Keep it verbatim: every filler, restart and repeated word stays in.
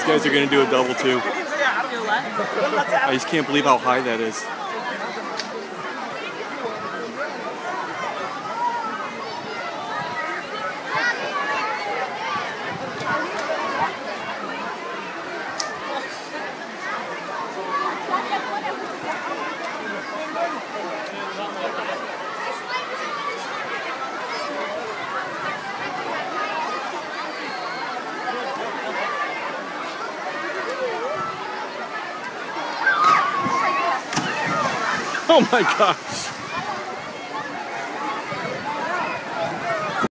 These guys are going to do a double two. I just can't believe how high that is. Oh my gosh.